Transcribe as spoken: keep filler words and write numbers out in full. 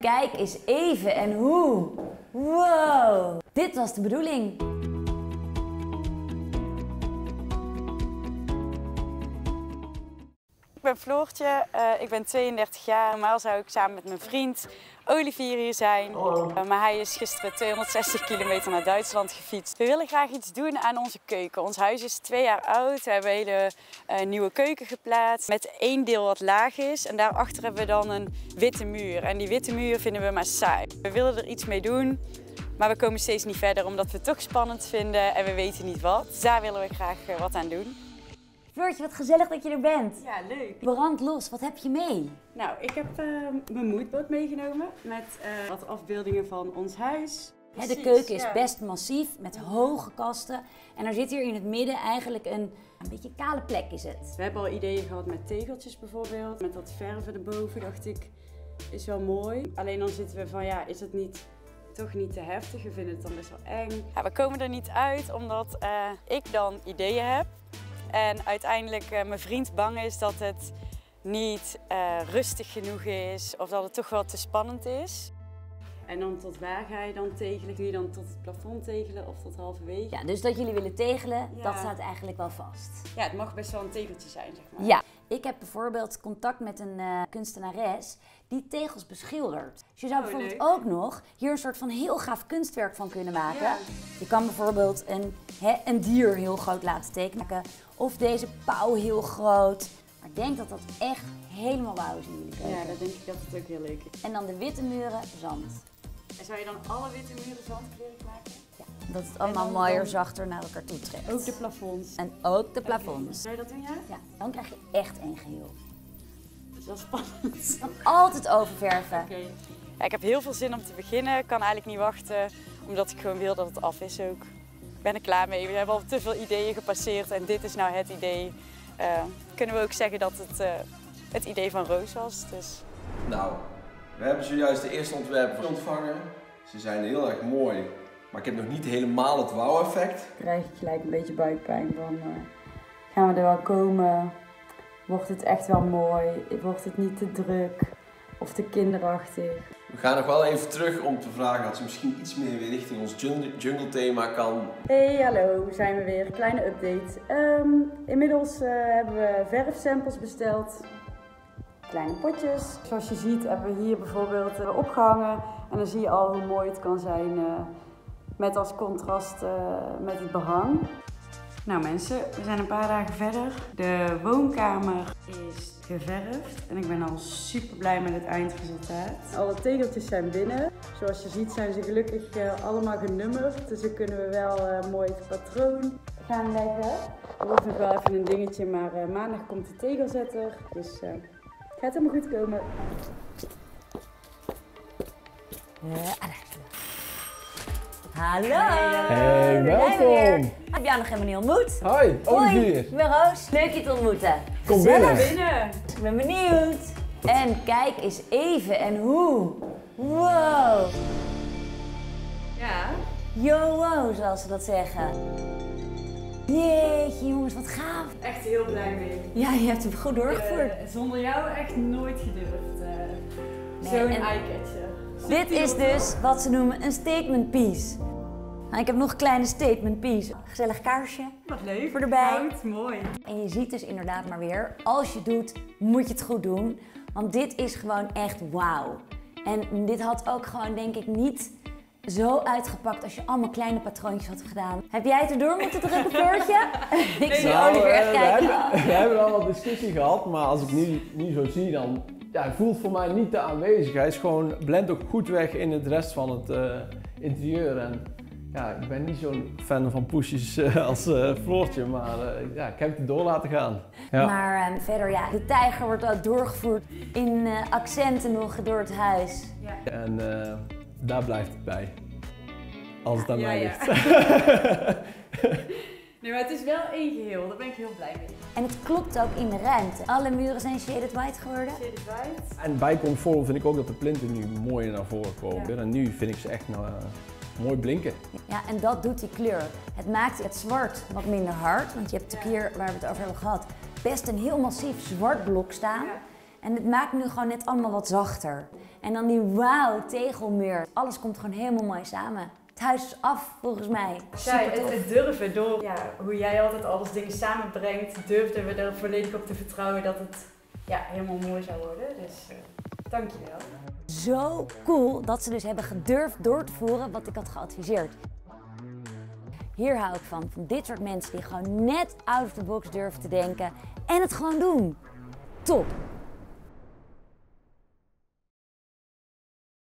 kijk eens even en hoe. Wow, dit was de bedoeling. Ik ben Floortje, uh, ik ben tweeëndertig jaar. Normaal zou ik samen met mijn vriend Olivier hier zijn. Uh, maar hij is gisteren tweehonderdzestig kilometer naar Duitsland gefietst. We willen graag iets doen aan onze keuken. Ons huis is twee jaar oud. We hebben een hele uh, nieuwe keuken geplaatst. Met één deel wat laag is. En daarachter hebben we dan een witte muur. En die witte muur vinden we maar saai. We willen er iets mee doen. Maar we komen steeds niet verder omdat we het toch spannend vinden. En we weten niet wat. Dus daar willen we graag uh, wat aan doen. Floortje, wat gezellig dat je er bent. Ja, leuk. Brand los, wat heb je mee? Nou, ik heb uh, mijn moodboard meegenomen met uh, wat afbeeldingen van ons huis. He, de keuken is ja. best massief, met hoge kasten. En er zit hier in het midden eigenlijk een, een beetje kale plek is het. We hebben al ideeën gehad met tegeltjes bijvoorbeeld. Met wat verven erboven dacht ik, is wel mooi. Alleen dan zitten we van, ja, is het niet... toch niet te heftig, we vinden het dan best wel eng. Ja, we komen er niet uit omdat uh, ik dan ideeën heb. En uiteindelijk uh, mijn vriend bang is dat het niet uh, rustig genoeg is of dat het toch wel te spannend is. En dan tot waar ga je dan tegelen? Doe je dan tot het plafond tegelen of tot halverwege? Ja, dus dat jullie willen tegelen, ja. dat staat eigenlijk wel vast. Ja, het mag best wel een tegeltje zijn, zeg maar. Ja. Ik heb bijvoorbeeld contact met een uh, kunstenares die tegels beschildert. Dus je zou oh, bijvoorbeeld leuk. ook nog hier een soort van heel gaaf kunstwerk van kunnen maken. Ja. Je kan bijvoorbeeld een, hè, een dier heel groot laten tekenen. Of deze pauw heel groot. Maar ik denk dat dat echt helemaal wauw is in jullie keuken. Ja, dat denk ik dat het ook heel leuk is. En dan de witte muren, zand. En zou je dan alle witte muren zandkleurig maken? Ja, dat het allemaal mooier, dan... zachter naar elkaar toe trekt. Ook de plafonds? En ook de plafonds. Okay. Zou je dat doen, ja? Ja, dan krijg je echt één geheel. Dat is wel spannend. Dan altijd oververven. Okay. Ja, ik heb heel veel zin om te beginnen. Ik kan eigenlijk niet wachten, omdat ik gewoon wil dat het af is ook. Ik ben er klaar mee. We hebben al te veel ideeën gepasseerd en dit is nou het idee. Uh, kunnen we ook zeggen dat het uh, het idee van Roos was. Dus. Nou, we hebben zojuist de eerste ontwerpen ontvangen. Ze zijn heel erg mooi, maar ik heb nog niet helemaal het wauw-effect. Ik krijg gelijk een beetje buikpijn van, uh, gaan we er wel komen? Wordt het echt wel mooi? Wordt het niet te druk of te kinderachtig? We gaan nog wel even terug om te vragen of ze misschien iets meer weer richting ons jungle thema kan. Hey, hallo, zijn we weer. Kleine update. Um, inmiddels uh, hebben we verfsamples besteld. Kleine potjes. Zoals je ziet hebben we hier bijvoorbeeld uh, opgehangen. En dan zie je al hoe mooi het kan zijn uh, met als contrast uh, met het behang. Nou mensen, we zijn een paar dagen verder. De woonkamer is geverfd en ik ben al super blij met het eindresultaat. Alle tegeltjes zijn binnen. Zoals je ziet zijn ze gelukkig uh, allemaal genummerd. Dus dan kunnen we wel uh, mooi het patroon gaan leggen. Dat wordt nog wel even een dingetje, maar uh, maandag komt de tegelzetter. Dus uh, het gaat helemaal goed komen. Hallo! Hey, welkom! Heb jij nog helemaal niet ontmoet? Hoi, Olivier! Hoi, ik ben Roos. Leuk je te ontmoeten. Kom binnen. binnen! Ik ben benieuwd. En kijk eens even en hoe. Wow! Ja? Yo, wow, zoals ze dat zeggen. Jeetje jongens, wat gaaf. Echt heel blij mee. Ja, je hebt hem goed doorgevoerd. Uh, zonder jou echt nooit gedurfd. Uh, nee, Zo'n en... eye-catcher. Dit is dus wat ze noemen een statement piece. Nou, ik heb nog een kleine statement piece. Gezellig kaarsje. Wat leuk. Voor erbij. Goud, mooi. En je ziet dus inderdaad maar weer, als je het doet, moet je het goed doen. Want dit is gewoon echt wauw. En dit had ook gewoon, denk ik, niet zo uitgepakt als je allemaal kleine patroontjes had gedaan. Heb jij het erdoor moeten drukken, Floortje? Ik zie nou, Olivier echt uh, kijken. We hebben, we hebben al wat discussie gehad, maar als ik nu, nu zo zie, dan ja, het voelt voor mij niet te aanwezig. Hij is gewoon, blendt ook goed weg in het rest van het uh, interieur. En, ja, ik ben niet zo'n fan van poesjes uh, als uh, Floortje, maar uh, ja, ik heb het door laten gaan. Ja. Maar um, verder, ja, de tijger wordt ook doorgevoerd in uh, accenten nog door het huis. Ja. En uh, daar blijft het bij. Als het aan ja, mij ja. ligt. Nee, maar het is wel één geheel, daar ben ik heel blij mee. En het klopt ook in de ruimte. Alle muren zijn shaded white geworden. Shaded white. En bij comfort vind ik ook dat de plinten nu mooier naar voren komen. Ja. En nu vind ik ze echt nou, uh, mooi blinken. Ja, en dat doet die kleur. Het maakt het zwart wat minder hard, want je hebt natuurlijk hier, waar we het over hebben gehad, best een heel massief zwart blok staan. Ja. En het maakt nu gewoon net allemaal wat zachter. En dan die wauw tegelmuur. Alles komt gewoon helemaal mooi samen. Het huis is af, volgens mij. Ja, Super het, tof. het durven door ja, hoe jij altijd alles dingen samenbrengt, durfden we er volledig op te vertrouwen dat het ja, helemaal mooi zou worden. Dus uh, dankjewel. Zo cool dat ze dus hebben gedurfd door te voeren wat ik had geadviseerd. Hier hou ik van, van dit soort mensen die gewoon net out of the box durven te denken en het gewoon doen. Top!